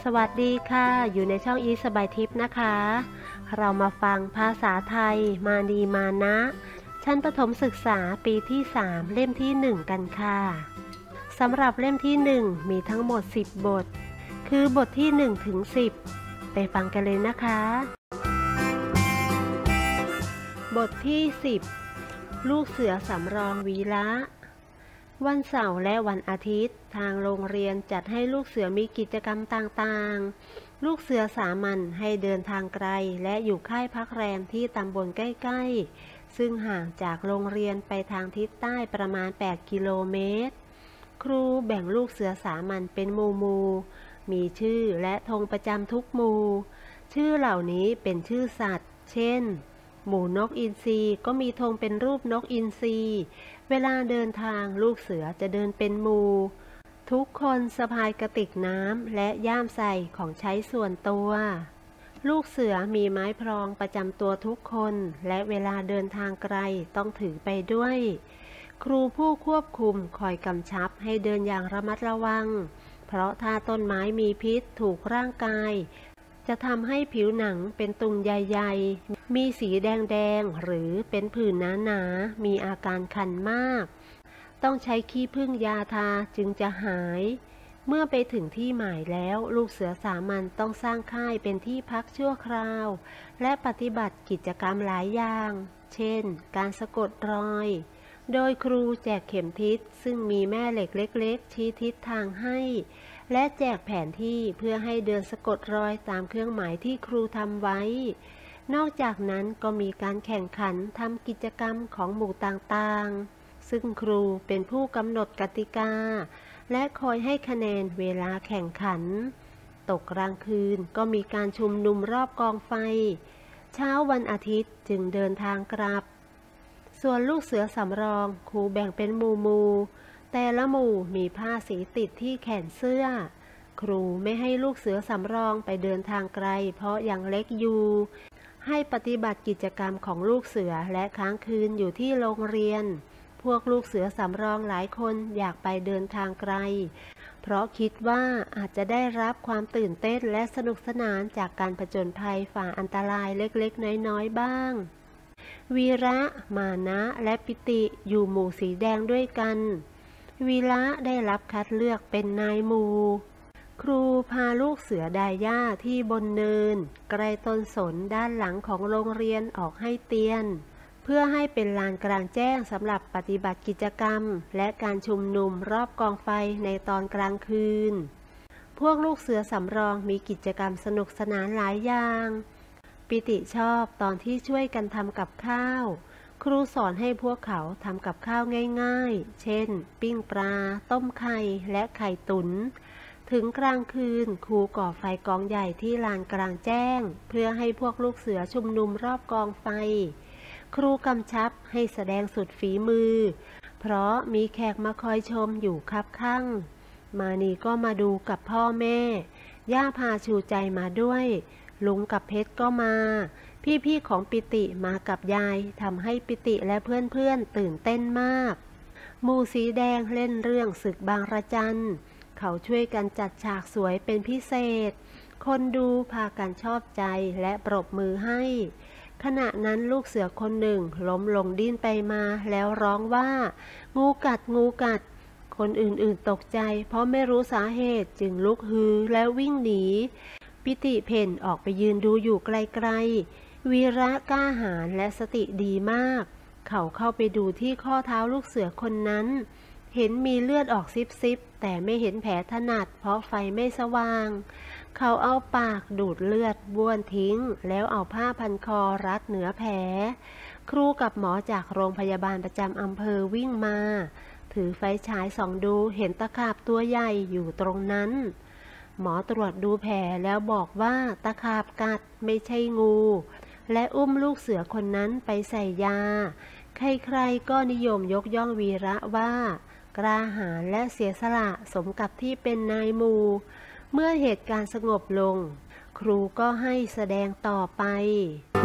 วัสดีค่ะอยู่ในช่องอีสบายทิพย์นะคะเรามาฟังภาษาไทยมานีมานะชั้นประถมศึกษาปีที่3เล่มที่1กันค่ะสำหรับเล่มที่1มีทั้งหมด10บทคือบทที่1ถึง10ไปฟังกันเลยนะคะบทที่10ลูกเสือสำรองวีระวันเสาร์และวันอาทิตย์ทางโรงเรียนจัดให้ลูกเสือมีกิจกรรมต่างๆลูกเสือสามัญให้เดินทางไกลและอยู่ค่ายพักแรมที่ตำบลใกล้ๆซึ่งห่างจากโรงเรียนไปทางทิศใต้ประมาณ8กิโลเมตรครูแบ่งลูกเสือสามัญเป็นหมู่ๆมีชื่อและธงประจำทุกหมู่ชื่อเหล่านี้เป็นชื่อสัตว์เช่นหมู่นกอินทรีก็มีธงเป็นรูปนกอินทรีเวลาเดินทางลูกเสือจะเดินเป็นหมู่ทุกคนสะพายกระติกน้ำและย่ามใส่ของใช้ส่วนตัวลูกเสือมีไม้พรองประจำตัวทุกคนและเวลาเดินทางไกลต้องถือไปด้วยครูผู้ควบคุมคอยกำชับให้เดินอย่างระมัดระวังเพราะถ้าต้นไม้มีพิษถูกร่างกายจะทำให้ผิวหนังเป็นตุ่มใหญ่ๆมีสีแดงๆหรือเป็นผื่นหนาๆมีอาการคันมากต้องใช้ขี้ผึ้งยาทาจึงจะหายเมื่อไปถึงที่หมายแล้วลูกเสือสามัญต้องสร้างค่ายเป็นที่พักชั่วคราวและปฏิบัติกิจกรรมหลายอย่างเช่นการสะกดรอยโดยครูแจกเข็มทิศซึ่งมีแม่เหล็กเล็กๆชี้ทิศทางให้และแจกแผนที่เพื่อให้เดินสะกดรอยตามเครื่องหมายที่ครูทำไว้นอกจากนั้นก็มีการแข่งขันทำกิจกรรมของหมู่ต่างๆซึ่งครูเป็นผู้กำหนดกติกาและคอยให้คะแนนเวลาแข่งขันตกกลางคืนก็มีการชุมนุมรอบกองไฟเช้าวันอาทิตย์จึงเดินทางกลับส่วนลูกเสือสำรองครูแบ่งเป็นหมู่แต่ละหมู่มีผ้าสีติดที่แขนเสื้อครูไม่ให้ลูกเสือสำรองไปเดินทางไกลเพราะยังเล็กอยู่ให้ปฏิบัติกิจกรรมของลูกเสือและค้างคืนอยู่ที่โรงเรียนพวกลูกเสือสำรองหลายคนอยากไปเดินทางไกลเพราะคิดว่าอาจจะได้รับความตื่นเต้นและสนุกสนานจากการผจญภัยฝ่าอันตรายเล็กๆน้อยๆบ้างวีระมานะและปิติอยู่หมู่สีแดงด้วยกันวีระได้รับคัดเลือกเป็นนายหมู่ครูพาลูกเสือดายหญ้าที่บนเนินใกล้ต้นสนด้านหลังของโรงเรียนออกให้เตียนเพื่อให้เป็นลานกลางแจ้งสำหรับปฏิบัติกิจกรรมและการชุมนุมรอบกองไฟในตอนกลางคืนพวกลูกเสือสำรองมีกิจกรรมสนุกสนานหลายอย่างปิติชอบตอนที่ช่วยกันทำกับข้าวครูสอนให้พวกเขาทำกับข้าวง่ายๆเช่นปิ้งปลาต้มไข่และไข่ตุ๋นถึงกลางคืนครูก่อไฟกองใหญ่ที่ลานกลางแจ้งเพื่อให้พวกลูกเสือชุมนุมรอบกองไฟครูกำชับให้แสดงสุดฝีมือเพราะมีแขกมาคอยชมอยู่คับข้างมานีก็มาดูกับพ่อแม่ย่าพาชูใจมาด้วยลุงกับเพชรก็มาพี่ๆของปิติมากับยายทำให้ปิติและเพื่อนๆตื่นเต้นมากหมู่สีแดงเล่นเรื่องศึกบางระจันเขาช่วยกันจัดฉากสวยเป็นพิเศษคนดูพากันชอบใจและปรบมือให้ขณะนั้นลูกเสือคนหนึ่งล้มลงดิ้นไปมาแล้วร้องว่างูกัดงูกัดคนอื่นๆตกใจเพราะไม่รู้สาเหตุจึงลุกฮือแล้ววิ่งหนีปิติเพ่นออกไปยืนดูอยู่ไกลๆวีระกล้าหาญและสติดีมากเขาเข้าไปดูที่ข้อเท้าลูกเสือคนนั้นเห็นมีเลือดออกซิบๆแต่ไม่เห็นแผลถนัดเพราะไฟไม่สว่างเขาเอาปากดูดเลือดบ้วนทิ้งแล้วเอาผ้าพันคอรัดเหนือแผลครูกับหมอจากโรงพยาบาลประจำอำเภอวิ่งมาถือไฟฉายส่องดูเห็นตะขาบตัวใหญ่อยู่ตรงนั้นหมอตรวจดูแผลแล้วบอกว่าตะขาบกัดไม่ใช่งูและอุ้มลูกเสือคนนั้นไปใส่ยาใครๆก็นิยมยกย่องวีระว่ากล้าหาญและเสียสละสมกับที่เป็นนายหมู่เมื่อเหตุการณ์สงบลงครูก็ให้แสดงต่อไป